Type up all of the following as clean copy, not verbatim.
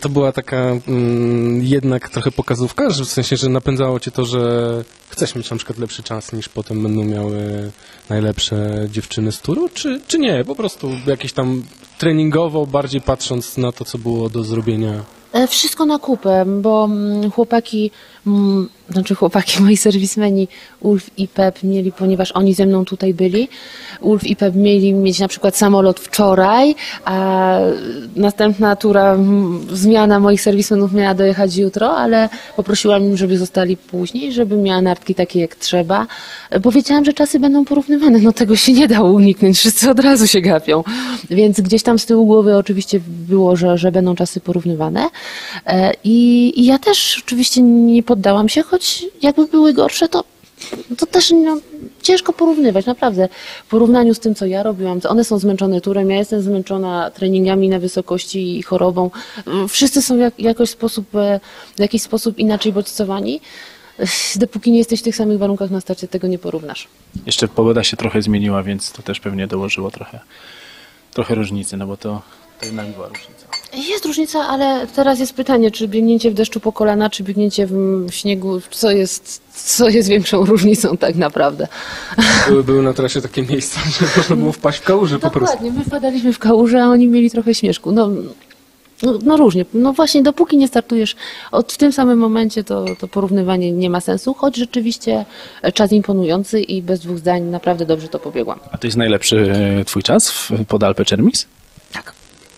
To była taka jednak trochę pokazówka, że w sensie, że napędzało cię to, że chcesz mieć na przykład lepszy czas niż potem będą miały najlepsze dziewczyny z turu, czy nie? Po prostu jakieś tam treningowo, bardziej patrząc na to, co było do zrobienia. Wszystko na kupę, bo chłopaki, moi serwismeni Ulf i Pep mieli, ponieważ oni ze mną tutaj byli, Ulf i Pep mieli mieć na przykład samolot wczoraj, a następna tura, zmiana moich serwismenów miała dojechać jutro, ale poprosiłam im, żeby zostali później, żeby miała nartki takie jak trzeba, bo wiedziałam, że czasy będą porównywane, no tego się nie dało uniknąć, wszyscy od razu się gapią, więc gdzieś tam z tyłu głowy oczywiście było, że będą czasy porównywane. I ja też oczywiście nie poddałam się, choć jakby były gorsze, to też ciężko porównywać, naprawdę. W porównaniu z tym, co ja robiłam, one są zmęczone turem, ja jestem zmęczona treningami na wysokości i chorobą. Wszyscy są w jakiś sposób inaczej bodźcowani. Dopóki nie jesteś w tych samych warunkach na starcie, tego nie porównasz. Jeszcze pogoda się trochę zmieniła, więc to też pewnie dołożyło trochę różnicy, no bo to jednak była różnica. Jest różnica, ale teraz jest pytanie, czy biegnięcie w deszczu po kolana, czy biegnięcie w śniegu, co jest większą różnicą tak naprawdę. Były na trasie takie miejsca, że można było wpaść w kałużę po prostu. Dokładnie, my wpadaliśmy w kałużę, a oni mieli trochę śmieszku. No różnie. No właśnie, dopóki nie startujesz w tym samym momencie, to porównywanie nie ma sensu, choć rzeczywiście czas imponujący i bez dwóch zdań naprawdę dobrze to pobiegłam. A to jest najlepszy twój czas pod Alpe Czermis? Tak.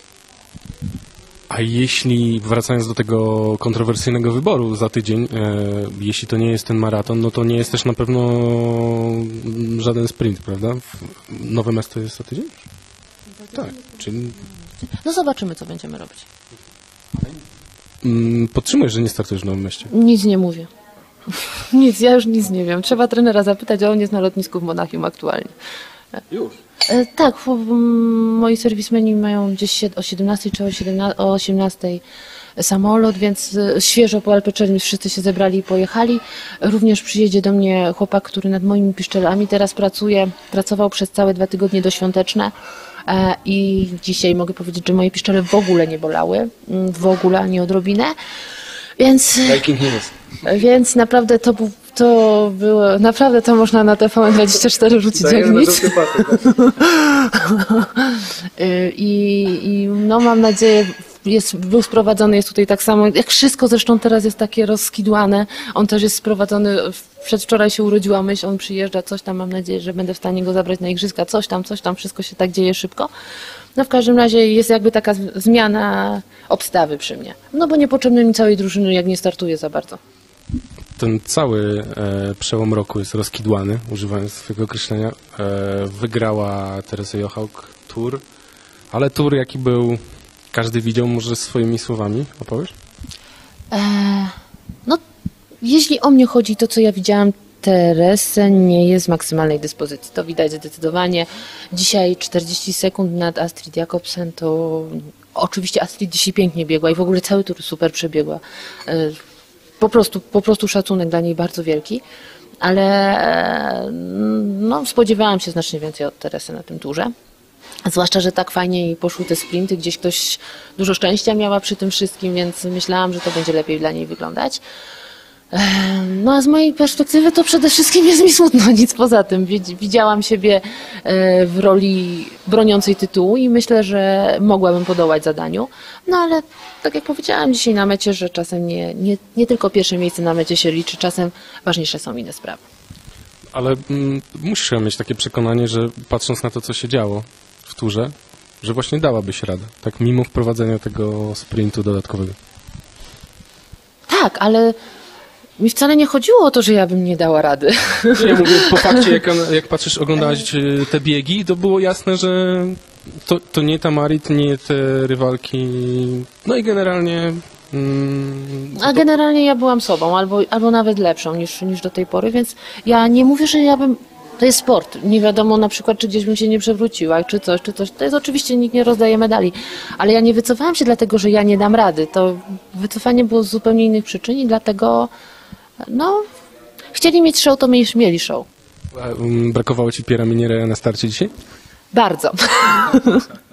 A jeśli, wracając do tego kontrowersyjnego wyboru za tydzień, jeśli to nie jest ten maraton, no to nie jest też na pewno żaden sprint, prawda? Nowe miasto jest za tydzień? Tak, czyli... No zobaczymy, co będziemy robić. Podtrzymujesz, że nie startujesz w Nowym Mieście? Nic nie mówię. Ja już nic nie wiem. Trzeba trenera zapytać, a on jest na lotnisku w Monachium aktualnie. Już. Tak, moi serwismeni mają gdzieś o 17 czy o 18 samolot, więc świeżo po Alpe Czermis wszyscy się zebrali i pojechali. Również przyjedzie do mnie chłopak, który nad moimi piszczelami teraz pracował przez całe 2 tygodnie doświąteczne i dzisiaj mogę powiedzieć, że moje piszczele w ogóle nie bolały, w ogóle ani odrobinę, więc naprawdę to było, naprawdę to można na TVN24 rzucić jak nic. I no mam nadzieję, był sprowadzony, jest tutaj tak samo, jak wszystko zresztą teraz jest takie rozkidłane, on też jest sprowadzony, przedwczoraj się urodziła myśl, on przyjeżdża, coś tam, mam nadzieję, że będę w stanie go zabrać na igrzyska, coś tam, wszystko się tak dzieje szybko. No w każdym razie jest jakby taka zmiana obstawy przy mnie, no bo niepotrzebne mi całej drużyny, jak nie startuję za bardzo. Ten cały przełom roku jest rozkidłany, używając swojego określenia. Wygrała Teresa Jochałk Tour, ale Tour jaki był, każdy widział, może swoimi słowami opowiesz? No, jeśli o mnie chodzi, to co ja widziałam, Teresę nie jest w maksymalnej dyspozycji. To widać zdecydowanie. Dzisiaj 40 sekund nad Astrid Jakobsen, to oczywiście Astrid dzisiaj pięknie biegła i w ogóle cały Tour super przebiegła. Po prostu szacunek dla niej bardzo wielki, ale no, spodziewałam się znacznie więcej od Teresy na tym turze. Zwłaszcza, że tak fajnie jej poszły te sprinty, gdzieś ktoś dużo szczęścia miała przy tym wszystkim, więc myślałam, że to będzie lepiej dla niej wyglądać. No a z mojej perspektywy to przede wszystkim jest mi smutno, nic poza tym. Widziałam siebie w roli broniącej tytułu i myślę, że mogłabym podołać zadaniu. No ale tak jak powiedziałam dzisiaj na mecie, że czasem nie tylko pierwsze miejsce na mecie się liczy, czasem ważniejsze są inne sprawy. Ale musisz mieć takie przekonanie, że patrząc na to, co się działo w turze, że właśnie dałabyś radę, tak mimo wprowadzenia tego sprintu dodatkowego. Tak, ale mi wcale nie chodziło o to, że ja bym nie dała rady. Ja mówię, po fakcie, jak patrzysz, oglądałaś te biegi, to było jasne, że to nie ta Marit, nie te rywalki, no i generalnie... A generalnie ja byłam sobą, albo nawet lepszą niż do tej pory, więc ja nie mówię, że ja bym... To jest sport. Nie wiadomo na przykład, czy gdzieś bym się nie przewróciła, czy coś. To jest oczywiście, nikt nie rozdaje medali. Ale ja nie wycofałam się dlatego, że ja nie dam rady. To wycofanie było z zupełnie innych przyczyn i dlatego, no, chcieli mieć show, to mieli show. Brakowało ci Pierre'a Miniere na starcie dzisiaj? Bardzo.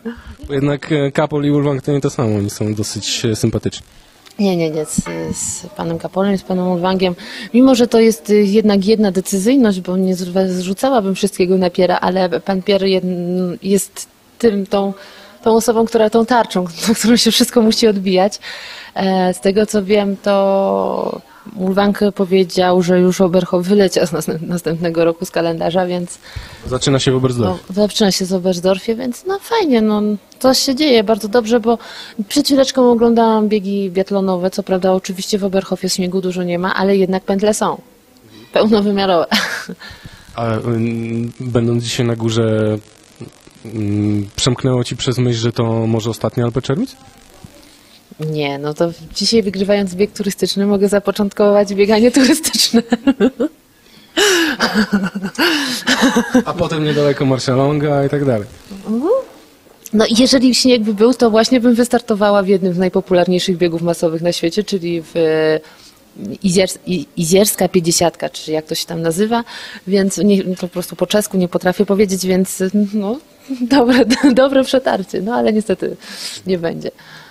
Bo jednak Kapol i Ulwang to nie to samo, oni są dosyć sympatyczni. Nie, z panem Kapolem, z panem Ulwangiem, mimo że to jest jednak jedna decyzyjność, bo nie zrzucałabym wszystkiego na Pierre'a, ale pan Pierre jest tą osobą, która tą tarczą, na którą się wszystko musi odbijać. Z tego co wiem, to Ulwang powiedział, że już Oberhof wyleciał z następnego roku z kalendarza, więc Zaczyna się w Oberstdorfie. zaczyna się z Oberstdorfie, więc no fajnie, no coś się dzieje bardzo dobrze, bo przed chwileczką oglądałam biegi biatlonowe, co prawda oczywiście w Oberhofie śniegu dużo nie ma, ale jednak pętle są pełnowymiarowe. A będąc dzisiaj na górze, przemknęło ci przez myśl, że to może ostatni Alpe Czerwic? Nie, no to dzisiaj wygrywając bieg turystyczny mogę zapoczątkować bieganie turystyczne. A potem niedaleko Marcialonga i tak dalej. No i jeżeli śnieg by był, to właśnie bym wystartowała w jednym z najpopularniejszych biegów masowych na świecie, czyli w Izierska 50, czy jak to się tam nazywa, więc to po prostu po czesku nie potrafię powiedzieć, więc no, dobre przetarcie, no ale niestety nie będzie.